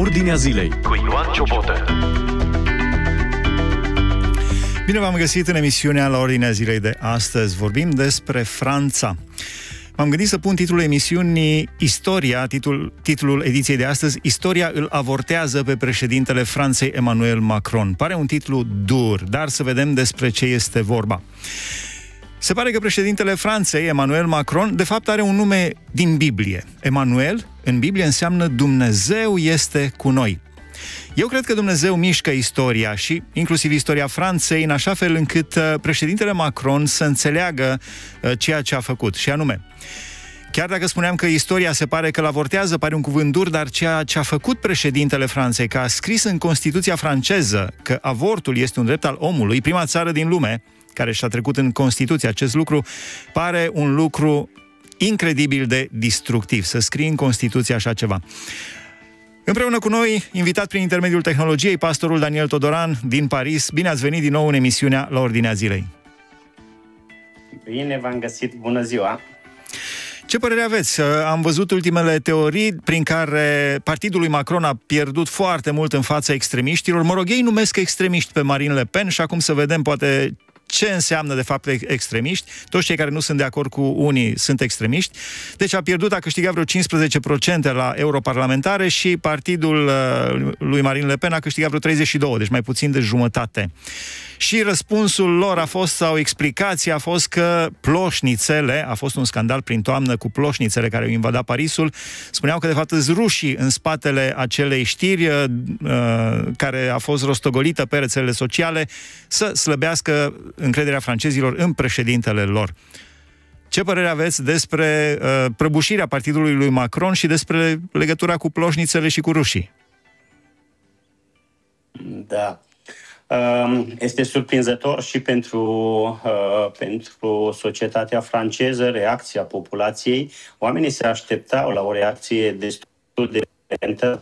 Ordinea zilei cu Ioan Ciobotă. Bine v-am găsit în emisiunea La Ordinea zilei de astăzi. Vorbim despre Franța. M-am gândit să pun titlul emisiunii Istoria, titlul ediției de astăzi, Istoria îl avortează pe președintele Franței Emmanuel Macron. Pare un titlu dur, dar să vedem despre ce este vorba. Se pare că președintele Franței, Emmanuel Macron, de fapt are un nume din Biblie. Emmanuel, în Biblie, înseamnă Dumnezeu este cu noi. Eu cred că Dumnezeu mișcă istoria și inclusiv istoria Franței în așa fel încât președintele Macron să înțeleagă ceea ce a făcut. Și anume, chiar dacă spuneam că istoria se pare că l-avortează, pare un cuvânt dur, dar ceea ce a făcut președintele Franței, că a scris în Constituția franceză că avortul este un drept al omului, prima țară din lume care și-a trecut în Constituție acest lucru, pare un lucru incredibil de destructiv, să scrii în Constituție așa ceva. Împreună cu noi, invitat prin intermediul tehnologiei, pastorul Daniel Todoran din Paris. Bine ați venit din nou în emisiunea La Ordinea zilei. Bine v-am găsit, bună ziua! Ce părere aveți? Am văzut ultimele teorii prin care partidul lui Macron a pierdut foarte mult în fața extremiștilor. Mă rog, ei numesc extremiști pe Marine Le Pen și acum să vedem poate ce înseamnă de fapt extremiști. Toți cei care nu sunt de acord cu unii sunt extremiști. Deci a pierdut, a câștigat vreo 15% la europarlamentare și partidul lui Marine Le Pen a câștigat vreo 32%, deci mai puțin de jumătate. Și răspunsul lor a fost, sau explicația a fost că ploșnițele, a fost un scandal prin toamnă cu ploșnițele care au invadat Parisul, spuneau că de fapt sunt rușii în spatele acelei știri care a fost rostogolită pe rețelele sociale să slăbească încrederea francezilor în președintele lor. Ce părere aveți despre prăbușirea partidului lui Macron și despre legătura cu ploșnițele și cu rușii? Da. Este surprinzător și pentru societatea franceză, reacția populației. Oamenii se așteptau la o reacție destul de lentă,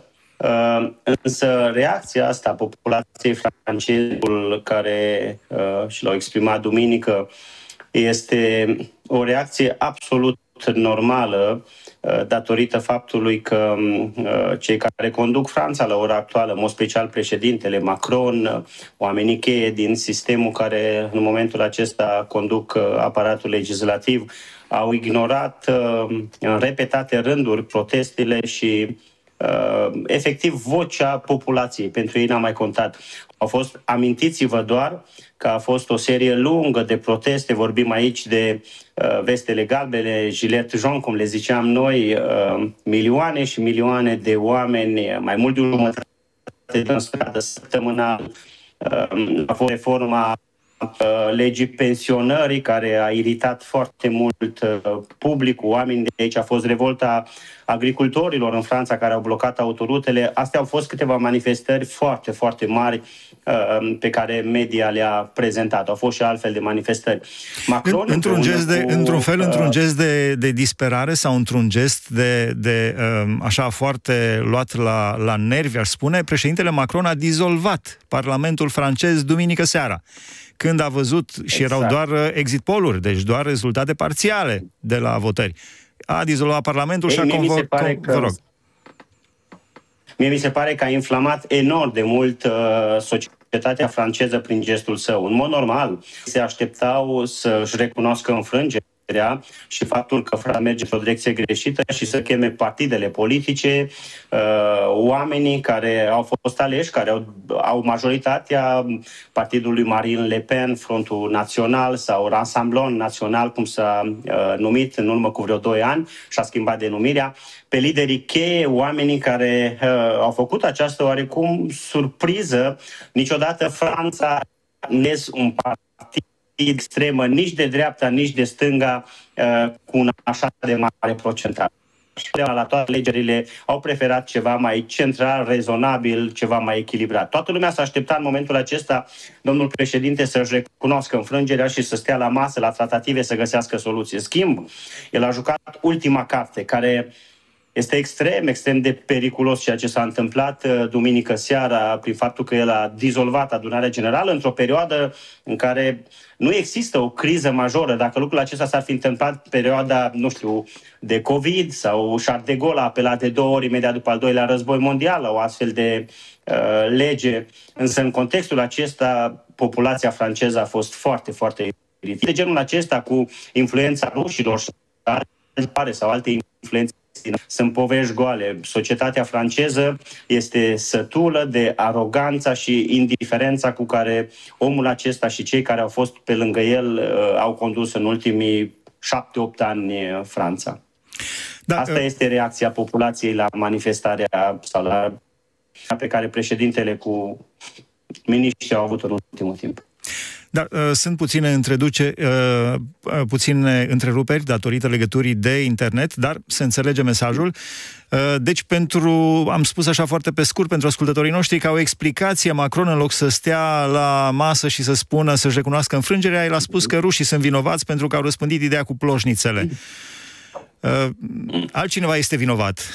însă reacția asta a populației franceze, care și l-au exprimat duminică, este o reacție absolut normală, datorită faptului că cei care conduc Franța la ora actuală, în mod special președintele Macron, oamenii cheie din sistemul care în momentul acesta conduc aparatul legislativ, au ignorat în repetate rânduri protestele și efectiv vocea populației. Pentru ei n-a mai contat. Au fost, amintiți-vă doar că a fost o serie lungă de proteste, vorbim aici de vestele galbene, gilet jaune, cum le ziceam noi, milioane și milioane de oameni, mai mult de o jumătate în stradă săptămânal. A fost reforma legii pensionării, care a iritat foarte mult publicul, oamenii de aici. A fost revolta agricultorilor în Franța care au blocat autorutele. Astea au fost câteva manifestări foarte, foarte mari pe care media le-a prezentat. Au fost și altfel de manifestări. Macron, într-un gest de disperare sau într-un gest de așa foarte luat la nervi, aș spune, președintele Macron a dizolvat Parlamentul francez duminică seara, când a văzut, și erau doar exit poll-uri, deci doar rezultate parțiale de la votări. A dizolvat Parlamentul și a convocat. Vă rog. Mie mi se pare că a inflamat enorm de mult societatea franceză prin gestul său. În mod normal, se așteptau să-și recunoască înfrângerea și faptul că Franța merge într-o direcție greșită și să cheme partidele politice, oamenii care au fost aleși, care au majoritatea partidului Marine Le Pen, Frontul Național sau Rassemblement Național, cum s-a numit în urmă cu vreo 2 ani și a schimbat denumirea, pe liderii cheie, oamenii care au făcut această oarecum surpriză. Niciodată Franța nu este un partid extremă, nici de dreapta, nici de stânga, cu un așa de mare procentaj. La toate alegerile au preferat ceva mai central, rezonabil, ceva mai echilibrat. Toată lumea s-a așteptat în momentul acesta, domnul președinte, să-și recunoască înfrângerea și să stea la masă, la tratative, să găsească soluții. În schimb, el a jucat ultima carte, care Este extrem, extrem de periculos ceea ce s-a întâmplat duminică seara prin faptul că el a dizolvat adunarea generală într-o perioadă în care nu există o criză majoră. Dacă lucrul acesta s-ar fi întâmplat perioada, nu știu, de COVID sau Charles de Gaulle a apelat de 2 ori imediat după al doilea război mondial la o astfel de lege. Însă în contextul acesta populația franceză a fost foarte, foarte iritată. De genul acesta cu influența rușilor sau alte influențe sunt povești goale. Societatea franceză este sătulă de aroganța și indiferența cu care omul acesta și cei care au fost pe lângă el au condus în ultimii 7-8 ani Franța. Da, asta este reacția populației la manifestarea sau la pe care președintele cu miniștrii au avut în ultimul timp. Da, sunt puține întreruperi datorită legăturii de internet, dar se înțelege mesajul. Deci, am spus așa foarte pe scurt, pentru ascultătorii noștri, ca o explicație, Macron, în loc să stea la masă și să spună, să-și recunoască înfrângerea, el a spus că rușii sunt vinovați pentru că au răspândit ideea cu ploșnițele. Altcineva este vinovat.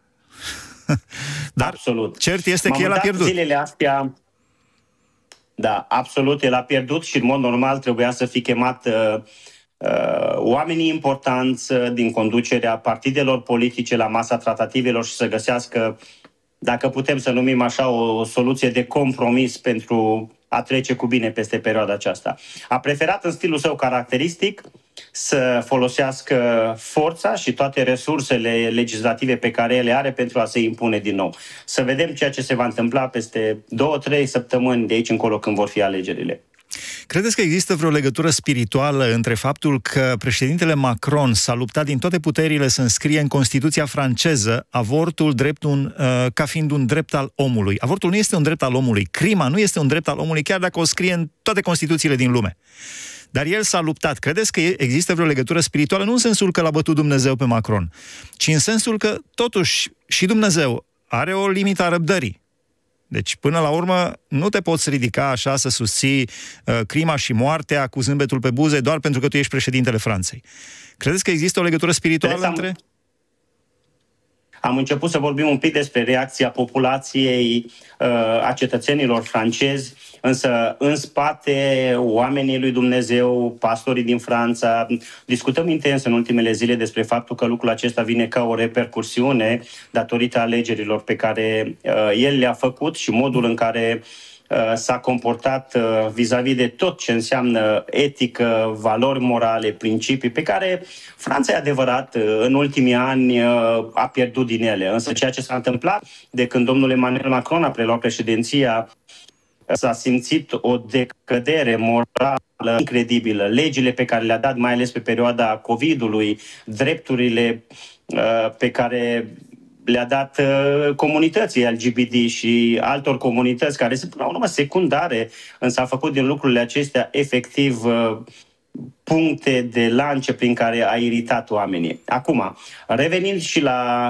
Dar absolut. Cert este că el a pierdut. Zilele astea, da, absolut, el a pierdut și în mod normal trebuia să fie chemat oamenii importanți din conducerea partidelor politice la masa tratativelor și să găsească, dacă putem să numim așa, o soluție de compromis pentru a trece cu bine peste perioada aceasta. A preferat în stilul său caracteristic să folosească forța și toate resursele legislative pe care ele are pentru a se impune din nou. Să vedem ceea ce se va întâmpla peste 2-3 săptămâni de aici încolo când vor fi alegerile. Credeți că există vreo legătură spirituală între faptul că președintele Macron s-a luptat din toate puterile să înscrie în Constituția franceză avortul ca fiind un drept al omului? Avortul nu este un drept al omului, crima nu este un drept al omului, chiar dacă o scrie în toate Constituțiile din lume. Dar el s-a luptat. Credeți că există vreo legătură spirituală? Nu în sensul că l-a bătut Dumnezeu pe Macron, ci în sensul că, totuși, și Dumnezeu are o limită a răbdării. Deci, până la urmă, nu te poți ridica așa să susții crima și moartea cu zâmbetul pe buze doar pentru că tu ești președintele Franței. Credeți că există o legătură spirituală între... Am început să vorbim un pic despre reacția populației, a cetățenilor francezi, însă în spate oamenii lui Dumnezeu, pastorii din Franța, discutăm intens în ultimele zile despre faptul că lucrul acesta vine ca o repercursiune datorită alegerilor pe care el le-a făcut și modul în care s-a comportat vis-a-vis de tot ce înseamnă etică, valori morale, principii, pe care Franța, e adevărat, în ultimii ani a pierdut din ele. Însă ceea ce s-a întâmplat de când domnul Emmanuel Macron a preluat președinția, s-a simțit o decădere morală incredibilă. Legile pe care le-a dat, mai ales pe perioada COVID-ului, drepturile pe care le-a dat comunității LGBT și altor comunități care sunt, până la urmă, secundare, însă a făcut din lucrurile acestea efectiv puncte de lance prin care a iritat oamenii. Acum, revenind și la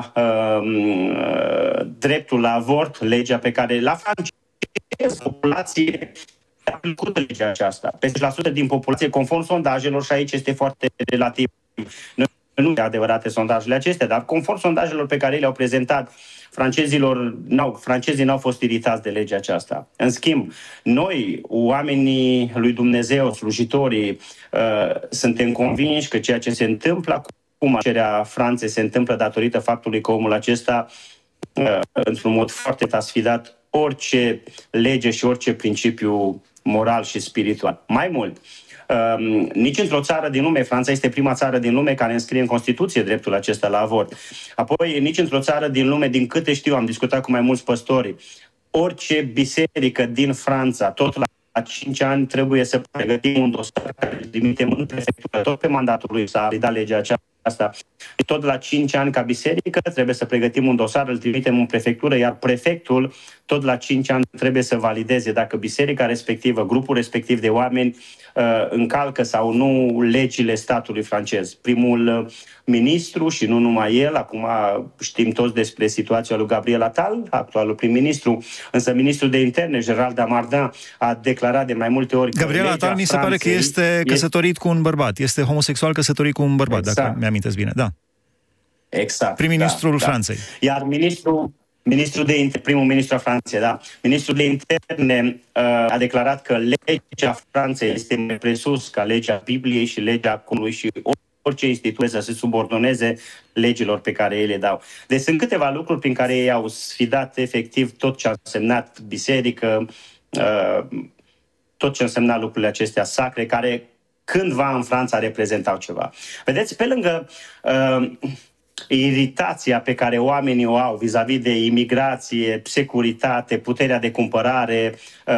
dreptul la avort, legea pe care la franceză, populație a plăcut legea aceasta. Peste 1% din populație, conform sondajelor, și aici este foarte relativ. Nu e adevărate sondajele acestea, dar conform sondajelor pe care le-au prezentat, francezii n-au fost iritați de legea aceasta. În schimb, noi, oamenii lui Dumnezeu, slujitorii, suntem convinși că ceea ce se întâmplă acum, cererea Franței se întâmplă datorită faptului că omul acesta, într-un mod foarte a sfidat orice lege și orice principiu moral și spiritual. Mai mult, nici într-o țară din lume, Franța este prima țară din lume care înscrie în Constituție dreptul acesta la avort. Apoi, nici într-o țară din lume, din câte știu, am discutat cu mai mulți păstori, orice biserică din Franța, tot la 5 ani trebuie să pregătim un dosar care îl trimitem în prefectură, tot pe mandatul lui s-a dat legea aceasta. Tot la 5 ani ca biserică trebuie să pregătim un dosar, îl trimitem în prefectură, iar prefectul tot la 5 ani trebuie să valideze dacă biserica respectivă, grupul respectiv de oameni încalcă sau nu legile statului francez. Primul ministru și nu numai el, acum știm toți despre situația lui Gabriel Attal, actualul prim-ministru, însă ministrul de interne, Gérald Darmanin, a declarat de mai multe ori că Gabriel Attal mi se pare că este căsătorit cu un bărbat, este homosexual căsătorit cu un bărbat, exact. Dacă mi-amintesc bine, da. Exact. Prim-ministrul Franței. Iar primul ministru al Franței, da. Ministrul de interne a declarat că legea Franței este mai presus ca legea Bibliei și legea Conului și orice instituție să se subordoneze legilor pe care ei le dau. Deci sunt câteva lucruri prin care ei au sfidat efectiv tot ce a însemnat biserică, tot ce însemna lucrurile acestea sacre, care cândva în Franța reprezentau ceva. Vedeți, pe lângă iritația pe care oamenii o au vis-a-vis de imigrație, securitate, puterea de cumpărare,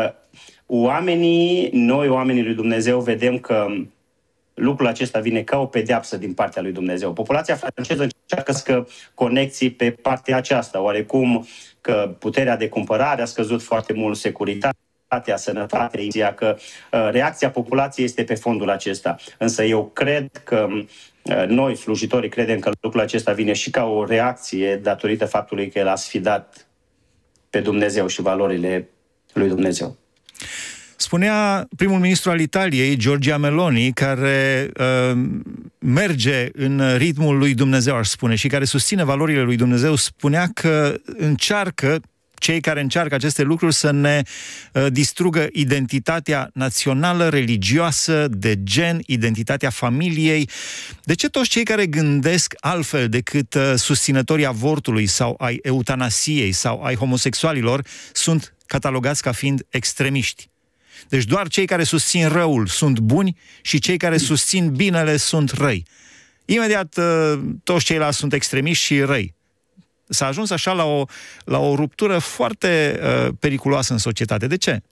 noi, oamenii lui Dumnezeu, vedem că lucrul acesta vine ca o pedeapsă din partea lui Dumnezeu. Populația franceză încearcă să conexii pe partea aceasta, oarecum că puterea de cumpărare a scăzut foarte mult, securitatea, sănătatea, că reacția populației este pe fondul acesta. Însă eu cred că noi, slujitorii, credem că lucrul acesta vine și ca o reacție datorită faptului că el a sfidat pe Dumnezeu și valorile lui Dumnezeu. Spunea primul ministru al Italiei, Giorgia Meloni, care merge în ritmul lui Dumnezeu, aș spune, și care susține valorile lui Dumnezeu, spunea că cei care încearcă aceste lucruri să ne distrugă identitatea națională, religioasă, de gen, identitatea familiei. De ce toți cei care gândesc altfel decât susținătorii avortului sau ai eutanasiei sau ai homosexualilor sunt catalogați ca fiind extremiști? Deci doar cei care susțin răul sunt buni și cei care susțin binele sunt răi. Imediat toți ceilalți sunt extremiști și răi. S-a ajuns așa la o ruptură foarte periculoasă în societate. De ce?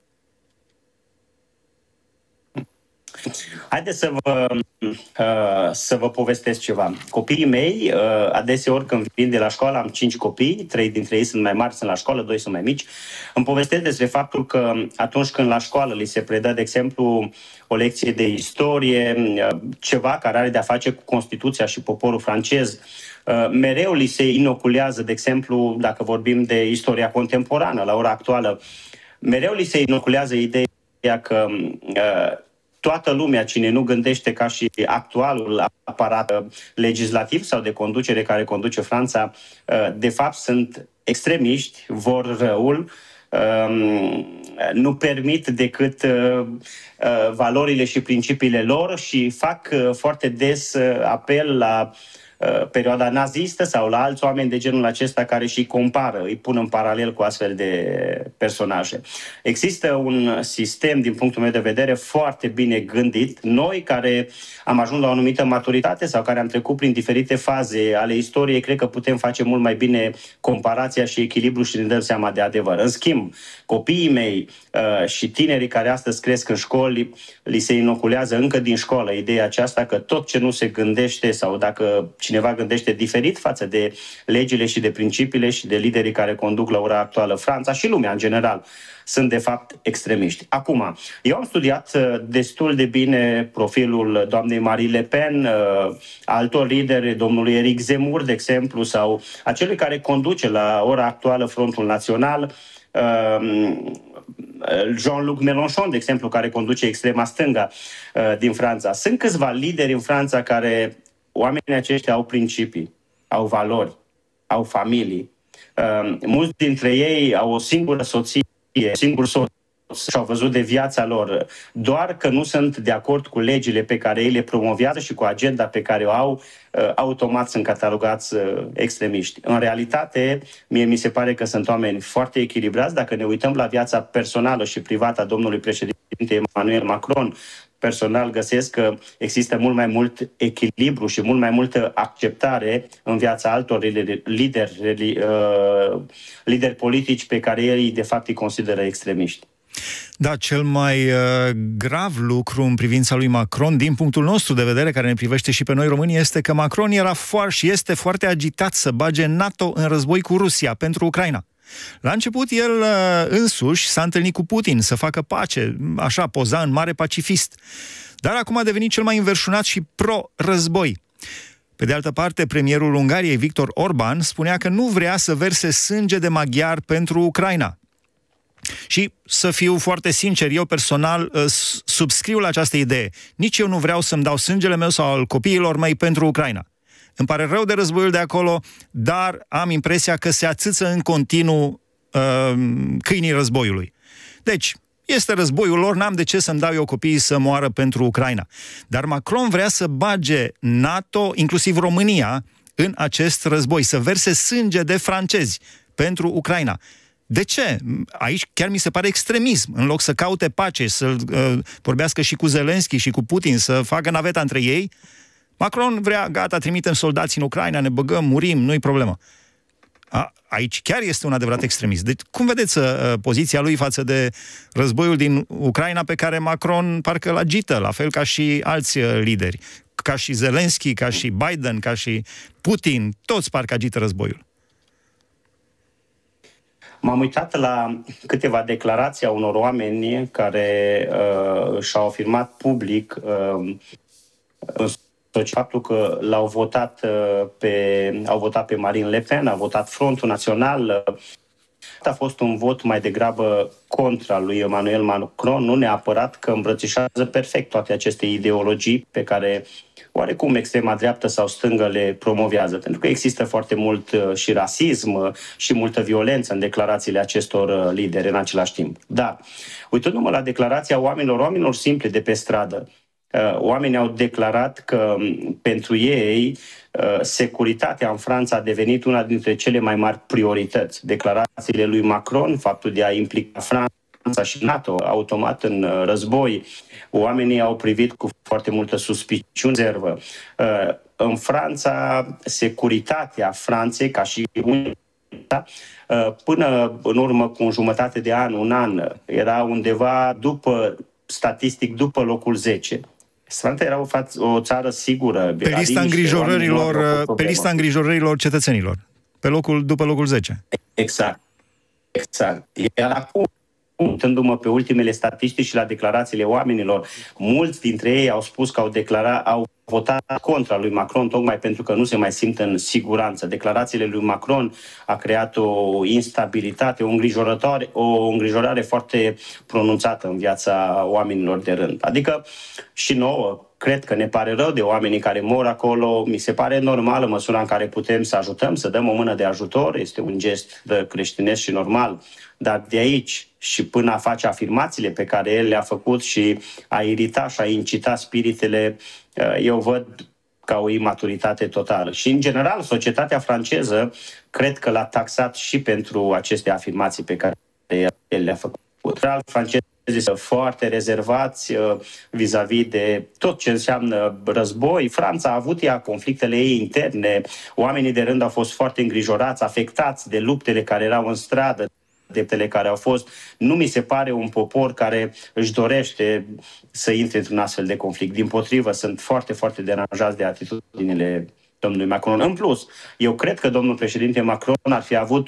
Haideți să vă povestesc ceva. Copiii mei, adeseori când vin de la școală, am 5 copii, 3 dintre ei sunt mai mari, sunt la școală, 2 sunt mai mici. Îmi povestesc despre faptul că atunci când la școală li se predă, de exemplu, o lecție de istorie, ceva care are de-a face cu Constituția și poporul francez, mereu li se inoculează, de exemplu, dacă vorbim de istoria contemporană, la ora actuală, mereu li se inoculează ideea că toată lumea, cine nu gândește ca și actualul aparat legislativ sau de conducere care conduce Franța, de fapt sunt extremiști, vor răul, nu permit decât valorile și principiile lor și fac foarte des apel la perioada nazistă sau la alți oameni de genul acesta care și compară, îi pun în paralel cu astfel de personaje. Există un sistem, din punctul meu de vedere, foarte bine gândit. Noi care am ajuns la o anumită maturitate sau care am trecut prin diferite faze ale istoriei, cred că putem face mult mai bine comparația și echilibru și ne dăm seama de adevăr. În schimb, copiii mei și tinerii care astăzi cresc în școli, li se inoculează încă din școală ideea aceasta că tot ce nu se gândește sau dacă cineva gândește diferit față de legile și de principiile și de liderii care conduc la ora actuală Franța și lumea în general, sunt de fapt extremiști. Acum, eu am studiat destul de bine profilul doamnei Marie Le Pen, altor lideri, domnului Eric Zemmour, de exemplu, sau acelui care conduce la ora actuală Frontul Național, Jean-Luc Mélenchon, de exemplu, care conduce extrema stânga din Franța. Sunt câțiva lideri în Franța care, oamenii aceștia au principii, au valori, au familii. Mulți dintre ei au o singură soție, singur soț și-au văzut de viața lor. Doar că nu sunt de acord cu legile pe care ei le promovează și cu agenda pe care o au, automat sunt catalogați extremiști. În realitate, mie mi se pare că sunt oameni foarte echilibrați. Dacă ne uităm la viața personală și privată a domnului președinte Emmanuel Macron, personal găsesc că există mult mai mult echilibru și mult mai multă acceptare în viața altor lideri politici pe care ei de fapt îi consideră extremiști. Da, cel mai grav lucru în privința lui Macron, din punctul nostru de vedere, care ne privește și pe noi românii, este că Macron era și este foarte agitat să bage NATO în război cu Rusia pentru Ucraina. La început, el însuși s-a întâlnit cu Putin să facă pace, așa, poza în mare pacifist. Dar acum a devenit cel mai înverșunat și pro-război. Pe de altă parte, premierul Ungariei, Viktor Orban, spunea că nu vrea să verse sânge de maghiar pentru Ucraina. Și, să fiu foarte sincer, eu personal subscriu la această idee. Nici eu nu vreau să-mi dau sângele meu sau al copiilor mei pentru Ucraina. îmi pare rău de războiul de acolo, dar am impresia că se ațâță în continuu câinii războiului. Deci, este războiul lor, n-am de ce să-mi dau eu copiii să moară pentru Ucraina. Dar Macron vrea să bage NATO, inclusiv România, în acest război, să verse sânge de francezi pentru Ucraina. De ce? Aici chiar mi se pare extremism. În loc să caute pace, să vorbească și cu Zelensky și cu Putin, să facă naveta între ei, Macron vrea, gata, trimitem soldați în Ucraina, ne băgăm, murim, nu-i problemă. Aici chiar este un adevărat extremist. Deci, cum vedeți poziția lui față de războiul din Ucraina pe care Macron parcă îl agită, la fel ca și alți lideri, ca și Zelensky, ca și Biden, ca și Putin, toți parcă agită războiul. M-am uitat la câteva declarații a unor oameni care și-au afirmat public faptul că au votat pe Marine Le Pen, a votat Frontul Național. A fost un vot mai degrabă contra lui Emmanuel Macron, nu neapărat că îmbrățișează perfect toate aceste ideologii pe care oarecum extrema dreaptă sau stângă le promovează, pentru că există foarte mult și rasism și multă violență în declarațiile acestor lideri în același timp. Dar, uitându-mă la declarația oamenilor simpli de pe stradă, oamenii au declarat că pentru ei securitatea în Franța a devenit una dintre cele mai mari priorități. Declarațiile lui Macron, faptul de a implica Franța și NATO automat în război, oamenii au privit cu foarte multă suspiciune, rezervă. În Franța, securitatea Franței, ca și până în urmă cu jumătate de an, un an, era undeva statistic după locul 10. Franța era o țară sigură. Pe lista îngrijorărilor cetățenilor. După locul 10. Exact. Iar acum, uitându-mă pe ultimele statistici și la declarațiile oamenilor, mulți dintre ei au spus că au votat contra lui Macron tocmai pentru că nu se mai simt în siguranță. Declarațiile lui Macron a creat o instabilitate, o îngrijorare foarte pronunțată în viața oamenilor de rând. Adică și nouă, cred că ne pare rău de oamenii care mor acolo, mi se pare normală măsura în care putem să ajutăm, să dăm o mână de ajutor, este un gest creștinesc și normal, dar de aici și până a face afirmațiile pe care el le-a făcut și a irita și a incita spiritele, eu văd ca o imaturitate totală. Și, în general, societatea franceză cred că l-a taxat și pentru aceste afirmații pe care el le-a făcut. Francezii sunt foarte rezervați vis-a-vis de tot ce înseamnă război. Franța a avut ea conflictele ei interne, oamenii de rând au fost foarte îngrijorați, afectați de luptele care erau în stradă, dreptele care au fost. Nu mi se pare un popor care își dorește să intre într-un astfel de conflict. Dimpotrivă, sunt foarte, foarte deranjați de atitudinile domnului Macron. În plus, eu cred că domnul președinte Macron ar fi avut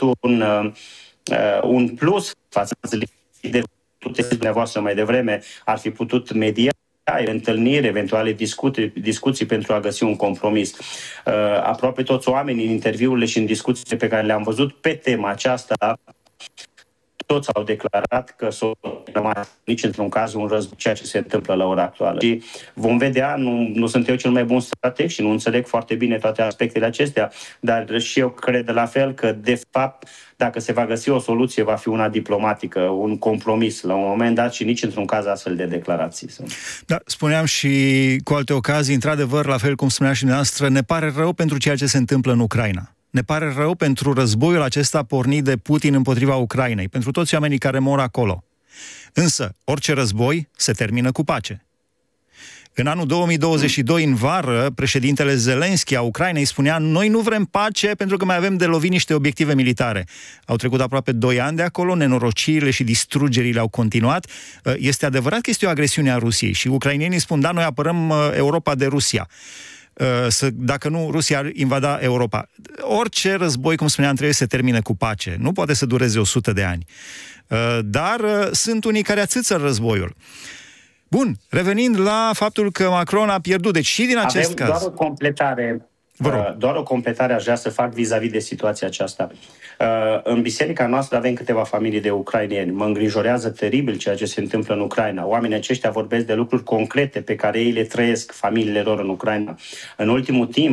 un plus față de dumneavoastră mai devreme, ar fi putut media întâlniri, eventuale discuții pentru a găsi un compromis. Aproape toți oamenii în interviurile și în discuțiile pe care le-am văzut pe tema aceasta, toți au declarat că nici într-un caz un război, ceea ce se întâmplă la ora actuală. Și vom vedea, nu sunt eu cel mai bun strateg și nu înțeleg foarte bine toate aspectele acestea, dar și eu cred la fel că, de fapt, dacă se va găsi o soluție, va fi una diplomatică, un compromis la un moment dat și nici într-un caz astfel de declarații. Da, spuneam și cu alte ocazii, într-adevăr, la fel cum spunea și dumneavoastră, ne pare rău pentru ceea ce se întâmplă în Ucraina. Ne pare rău pentru războiul acesta pornit de Putin împotriva Ucrainei, pentru toți oamenii care mor acolo. Însă, orice război se termină cu pace. În anul 2022, în vară, președintele Zelensky a Ucrainei spunea: noi nu vrem pace pentru că mai avem de lovit niște obiective militare. Au trecut aproape 2 ani de acolo, nenorocirile și distrugerile au continuat. Este adevărat că este o agresiune a Rusiei și ucrainenii spun: da, noi apărăm Europa de Rusia. Dacă nu, Rusia ar invada Europa. Orice război, cum spuneam, trebuie să se termine cu pace. Nu poate să dureze 100 de ani. Dar sunt unii care ațâță războiul. Bun, revenind la faptul că Macron a pierdut, deci și din acest caz... Doar o completare. Doar o completare aș vrea să fac vis-a-vis de situația aceasta. În biserica noastră avem câteva familii de ucraineni. Mă îngrijorează teribil ceea ce se întâmplă în Ucraina. Oamenii aceștia vorbesc de lucruri concrete pe care ei le trăiesc, familiile lor în Ucraina. În ultimul timp,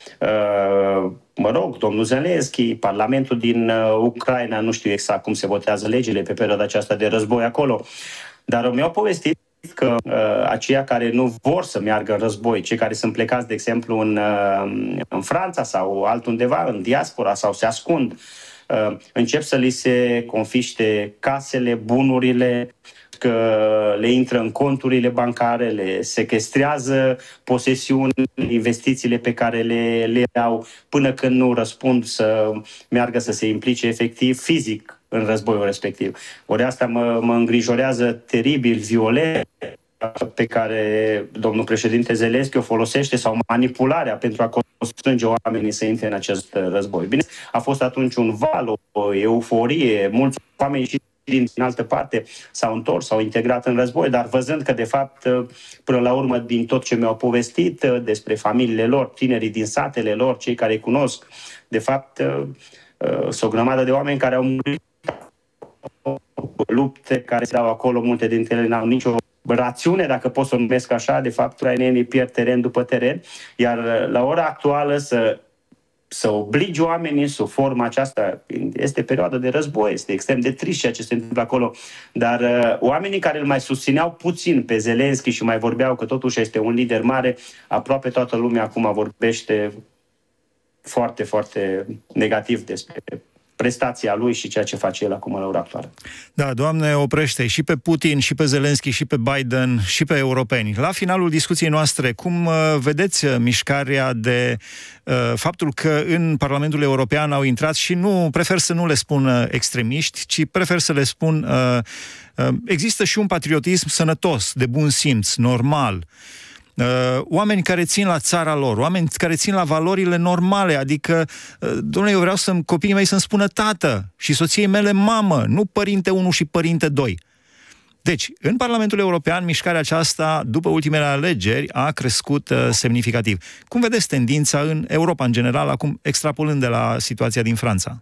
Mă rog, domnul Zelenski, Parlamentul din Ucraina, nu știu exact cum se votează legile pe perioada aceasta de război acolo, dar mi-au povestit că aceia care nu vor să meargă în război, cei care sunt plecați, de exemplu, în Franța sau altundeva, în diaspora, sau se ascund, încep să li se confiște casele, bunurile, că le intră în conturile bancare, le sequestrează posesiunile, investițiile pe care le au, până când nu răspund să meargă să se implice efectiv, fizic, în războiul respectiv. Ori asta mă îngrijorează teribil, violent, pe care domnul președinte Zelenski o folosește, sau manipularea pentru a constrânge oamenii să intre în acest război. Bine, a fost atunci un val, o euforie, mulți oameni și din altă parte s-au întors, s-au integrat în război, dar văzând că, de fapt, până la urmă, din tot ce mi-au povestit despre familiile lor, tinerii din satele lor, cei care îi cunosc, de fapt, sunt o grămadă de oameni care au murit lupte care se dau acolo, multe dintre ele n-au nicio rațiune, dacă pot să o numesc așa, de fapt, ucrainenii pierd teren după teren, iar la ora actuală să obligi oamenii sub forma aceasta, este perioada de război, este extrem de trist ceea ce se întâmplă acolo, dar oamenii care îl mai susțineau puțin pe Zelenski și mai vorbeau că totuși este un lider mare, aproape toată lumea acum vorbește foarte, foarte negativ despre prestația lui și ceea ce face el acum la ora actuală. Da, Doamne, oprește și pe Putin, și pe Zelenski, și pe Biden, și pe europeni. La finalul discuției noastre, cum vedeți mișcarea de faptul că în Parlamentul European au intrat, și nu prefer să nu le spun extremiști, ci prefer să le spun există și un patriotism sănătos, de bun simț, normal, oameni care țin la țara lor, oameni care țin la valorile normale, adică, domnule, eu vreau copiii mei să-mi spună tată și soției mele mamă, nu părinte 1 și părinte 2. Deci, în Parlamentul European, mișcarea aceasta, după ultimele alegeri, a crescut semnificativ. Cum vedeți tendința în Europa, în general, acum extrapolând de la situația din Franța?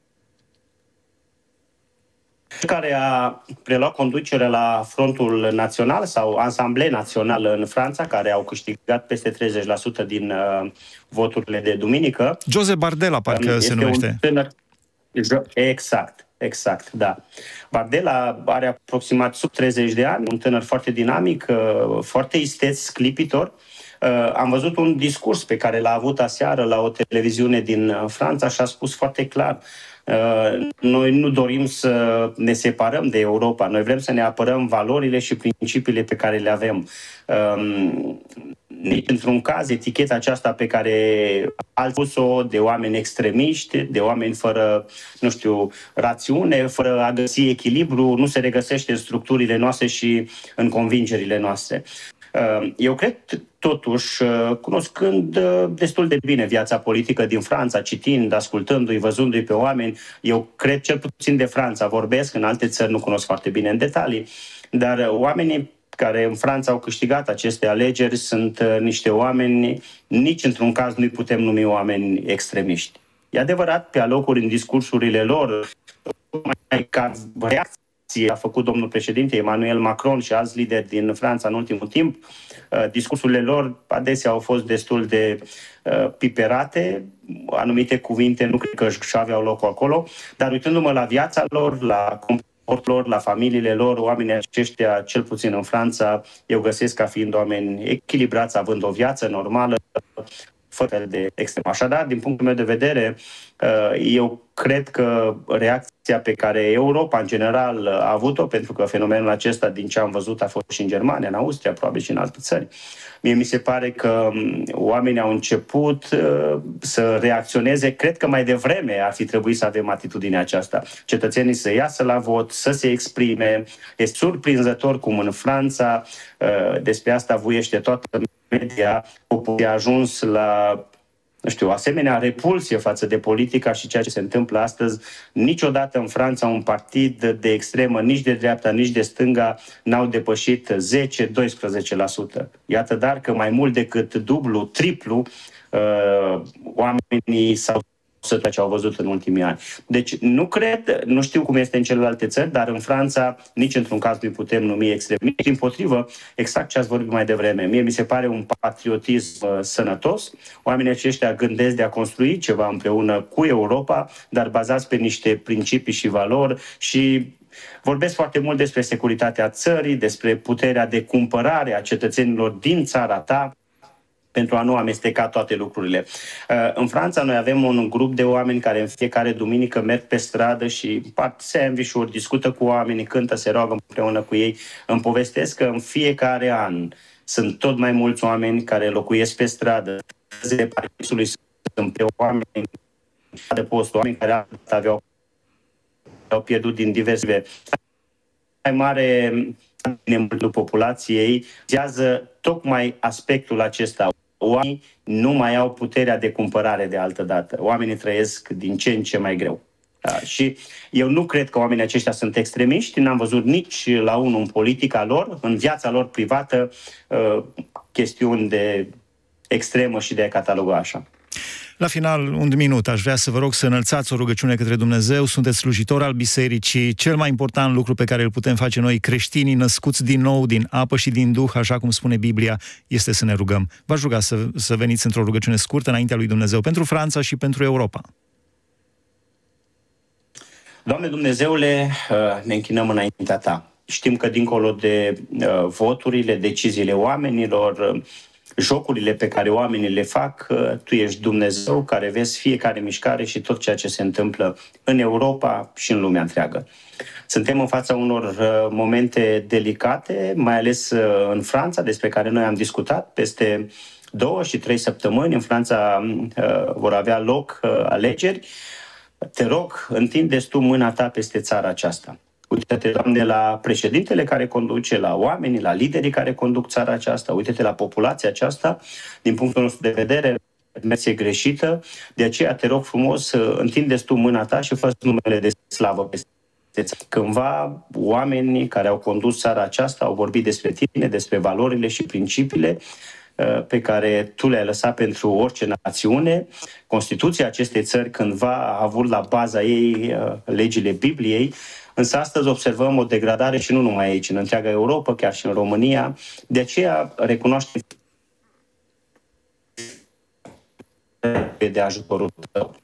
Care a preluat conducerea la Frontul Național sau Asamblée Națională în Franța, care au câștigat peste 30% din voturile de duminică. Joseph Bardella, parcă se numește. Exact, da. Bardella are aproximat sub 30 de ani, un tânăr foarte dinamic, foarte isteț, sclipitor. Am văzut un discurs pe care l-a avut aseară la o televiziune din Franța și a spus foarte clar: noi nu dorim să ne separăm de Europa, noi vrem să ne apărăm valorile și principiile pe care le avem. Nici într-un caz eticheta aceasta pe care a pus-o de oameni extremiști, de oameni fără, nu știu, rațiune, fără a găsi echilibru, nu se regăsește în structurile noastre și în convingerile noastre. Eu cred, totuși, cunoscând destul de bine viața politică din Franța, citind, ascultându-i, văzându-i pe oameni, eu cred cel puțin de Franța vorbesc, în alte țări nu cunosc foarte bine în detalii, dar oamenii care în Franța au câștigat aceste alegeri sunt niște oameni, nici într-un caz nu-i putem numi oameni extremiști. E adevărat, pe alocuri în discursurile lor, mai ca reacție a făcut domnul președinte Emmanuel Macron și alți lideri din Franța în ultimul timp, discursurile lor adesea au fost destul de piperate, anumite cuvinte nu cred că își aveau locul acolo, dar uitându-mă la viața lor, la comportul lor, la familiile lor, oamenii aceștia, cel puțin în Franța, eu găsesc ca fiind oameni echilibrați, având o viață normală, fără de extrem. Așadar, din punctul meu de vedere, eu cred că reacția pe care Europa, în general, a avut-o, pentru că fenomenul acesta, din ce am văzut, a fost și în Germania, în Austria, probabil și în alte țări. Mie mi se pare că oamenii au început să reacționeze. Cred că mai devreme ar fi trebuit să avem atitudinea aceasta. Cetățenii să iasă la vot, să se exprime. Este surprinzător cum în Franța, despre asta vuiește toată media, a ajuns la, nu știu, asemenea repulsie față de politica și ceea ce se întâmplă astăzi. Niciodată în Franța un partid de extremă, nici de dreapta, nici de stânga, n-au depășit 10-12%. Iată dar că mai mult decât dublu, triplu, oamenii s-au ce au văzut în ultimii ani. Deci nu cred, nu știu cum este în celelalte țări, dar în Franța nici într-un caz nu putem numi extremiști. Dimpotrivă, exact ce ați vorbit mai devreme. Mie mi se pare un patriotism sănătos. Oamenii aceștia gândesc de a construi ceva împreună cu Europa, dar bazați pe niște principii și valori și vorbesc foarte mult despre securitatea țării, despre puterea de cumpărare a cetățenilor din țara ta, pentru a nu amesteca toate lucrurile. În Franța noi avem un grup de oameni care în fiecare duminică merg pe stradă și împart sandwich-uri, discută cu oamenii, cântă, se roagă împreună cu ei. Îmi povestesc că în fiecare an sunt tot mai mulți oameni care locuiesc pe stradă. De Parisului sunt pe oameni de post, oameni care au pierdut din diverse mai mare nemultul populației, vizează tocmai aspectul acesta. Oamenii nu mai au puterea de cumpărare de altă dată. Oamenii trăiesc din ce în ce mai greu. Da, și eu nu cred că oamenii aceștia sunt extremiști, n-am văzut nici la unul în politica lor, în viața lor privată, chestiuni de extremă și de a cataloga așa. La final, un minut, aș vrea să vă rog să înălțați o rugăciune către Dumnezeu. Sunteți slujitor al bisericii. Cel mai important lucru pe care îl putem face noi, creștinii născuți din nou, din apă și din Duh, așa cum spune Biblia, este să ne rugăm. V-aș ruga să veniți într-o rugăciune scurtă înaintea lui Dumnezeu pentru Franța și pentru Europa. Doamne Dumnezeule, ne închinăm înaintea Ta. Știm că dincolo de voturile, deciziile oamenilor, jocurile pe care oamenii le fac, Tu ești Dumnezeu care vezi fiecare mișcare și tot ceea ce se întâmplă în Europa și în lumea întreagă. Suntem în fața unor momente delicate, mai ales în Franța, despre care noi am discutat. Peste 2 și 3 săptămâni în Franța vor avea loc alegeri. Te rog, întinde-ți Tu mâna Ta peste țara aceasta. Uite-te, Doamne, la președintele care conduce, la oamenii, la liderii care conduc țara aceasta, uite-te la populația aceasta, din punctul nostru de vedere, merge greșită, de aceea te rog frumos să întindeți Tu mâna Ta și fă numele de slavă peste țară. Cândva oamenii care au condus țara aceasta au vorbit despre Tine, despre valorile și principiile pe care Tu le-ai lăsat pentru orice națiune. Constituția acestei țări cândva a avut la baza ei legile Bibliei, însă astăzi observăm o degradare și nu numai aici, în întreaga Europa, chiar și în România. De aceea recunoaștem de ajutorul Tău.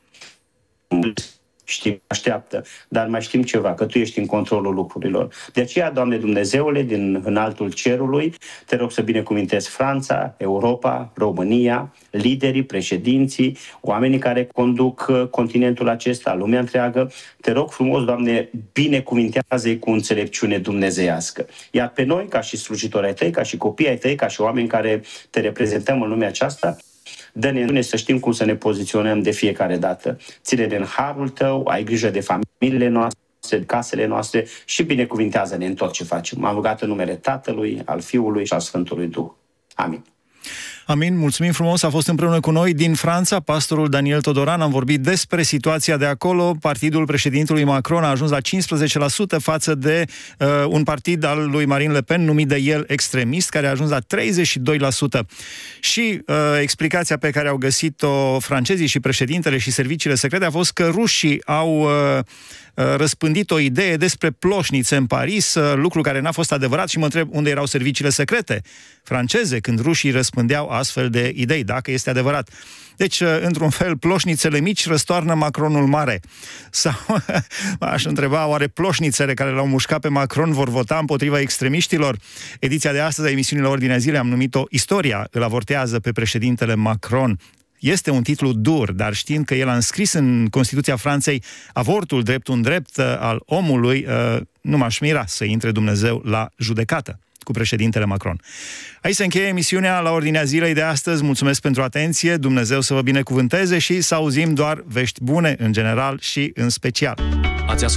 Știm, așteaptă, dar mai știm ceva, că Tu ești în controlul lucrurilor. De aceea, Doamne Dumnezeule, din înaltul cerului, Te rog să binecuvintezi Franța, Europa, România, liderii, președinții, oamenii care conduc continentul acesta, lumea întreagă. Te rog frumos, Doamne, binecuvintează-i cu înțelepciune dumnezeiască. Iar pe noi, ca și slujitori ai Tăi, ca și copii ai Tăi, ca și oameni care Te reprezentăm în lumea aceasta, dă-ne să știm cum să ne poziționăm de fiecare dată. Ține-ne în harul Tău, ai grijă de familiile noastre, de casele noastre și binecuvintează-ne în tot ce facem. M-am rugat în numele Tatălui, al Fiului și al Sfântului Duh. Amin. Amin, mulțumim frumos, a fost împreună cu noi din Franța pastorul Daniel Todoran, am vorbit despre situația de acolo. Partidul președintelui Macron a ajuns la 15% față de un partid al lui Marine Le Pen, numit de el extremist, care a ajuns la 32%. Și explicația pe care au găsit-o francezii și președintele și serviciile secrete a fost că rușii au răspândit o idee despre ploșnițe în Paris, lucru care n-a fost adevărat și mă întreb unde erau serviciile secrete franceze când rușii răspândeau astfel de idei, dacă este adevărat. Deci, într-un fel, ploșnițele mici răstoarnă Macronul mare. Sau, aș întreba, oare ploșnițele care l-au mușcat pe Macron vor vota împotriva extremiștilor? Ediția de astăzi a emisiunii La Ordinea Zilei am numit-o Istoria îl avortează pe președintele Macron. Este un titlu dur, dar știind că el a înscris în Constituția Franței avortul drept un drept al omului, nu m-aș mira să intre Dumnezeu la judecată cu președintele Macron. Aici se încheie emisiunea La Ordinea Zilei de astăzi. Mulțumesc pentru atenție, Dumnezeu să vă binecuvânteze și să auzim doar vești bune în general și în special.